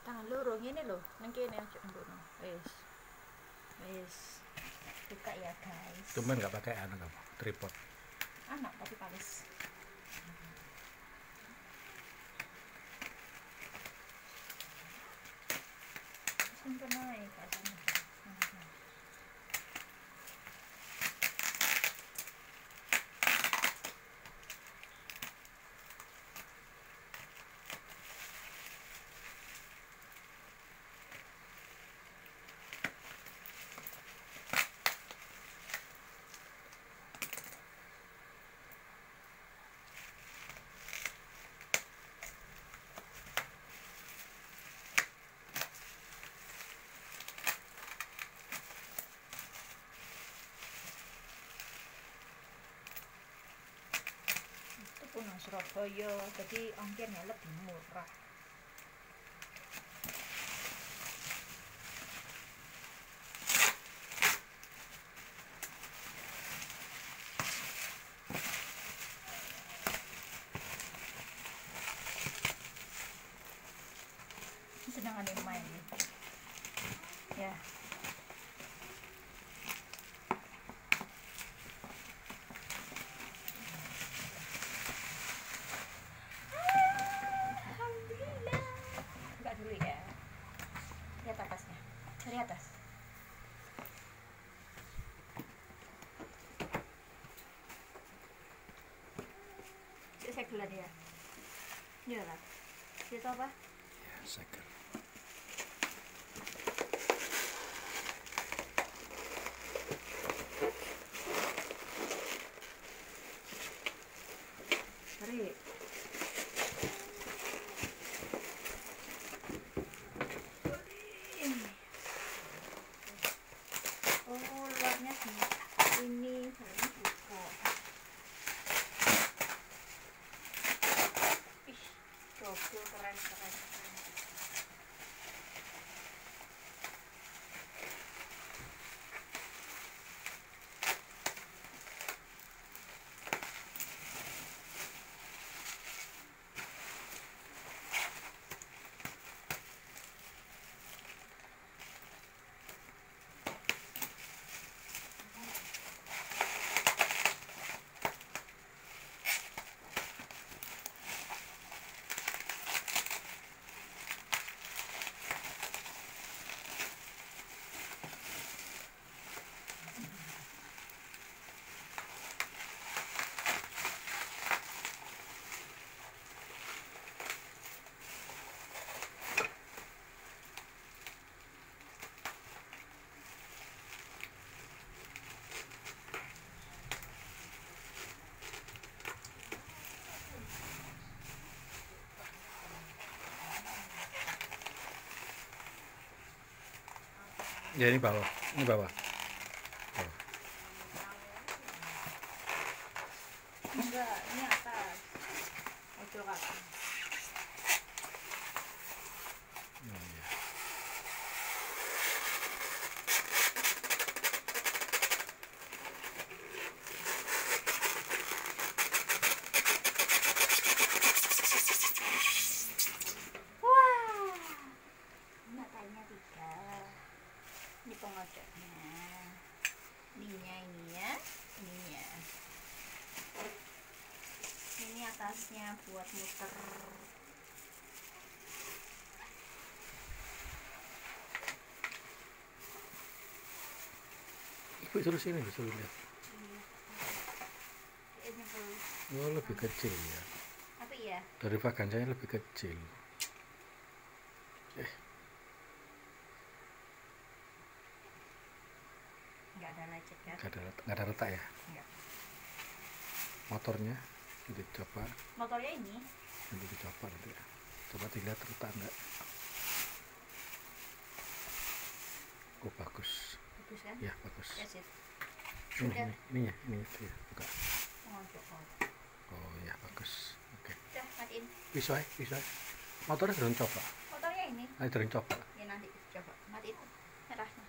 tangan loro ngene lho, nang kene aja ngono. Wis. Buka ya, guys. Cuman nggak pakai kamu tripod. Anak tapi panas. Simpen aja katanya. Nang Surabaya, jadi ongkirnya lebih murah. Sedang ada yang main ya. Dari atas. Saya gelar ya. Iya lah. Itu apa? Ya, segel. Tarik. Ini saya buka. Ih, double keren. Ya ini bawah. Bawah. Enggak, ini atas. Ojo kaki. Ya. Wah. Matanya 3. Ini pengodoknya. Ininya. Ini atasnya buat muter. Ibu suruh sini, suruh lihat. Oh, lebih kecil ya. Apa ya? Dari vagansanya lebih kecil. Nggak ada lecet kan? Nggak ada retak ya? Nggak. Motornya dicoba. Motornya ini? Nanti dicoba nanti. Coba dilihat retak enggak. Oh, bagus. Bagus kan? Ya, bagus. Ya, sip. Ini ya, buka. Oh ya, bagus. Oke. Udah, matiin. Bisa. Motornya sudah coba. Motornya ini? Sudah coba. Ya nanti coba matiin merahnya.